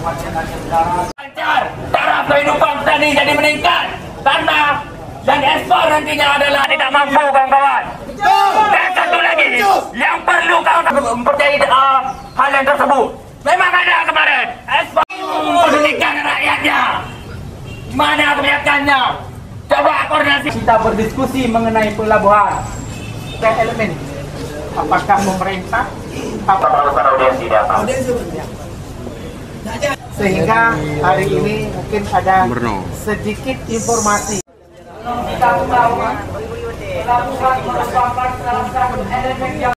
Lancar, taraf kehidupan petani jadi meningkat karena yang ekspor nantinya adalah tidak mampu kawan-kawan. Dan satu lagi yang perlu kawan mempercayai hal yang tersebut. Memang ada kemarin ekspor pendidikan rakyatnya. Mana kebijakannya? Coba koordinasi. Kita berdiskusi mengenai pelabuhan. Tiga elemen. Apakah pemerintah? Sehingga hari ini mungkin ada sedikit informasi. Kita tahu pelabuhan merupakan salah satu elemen yang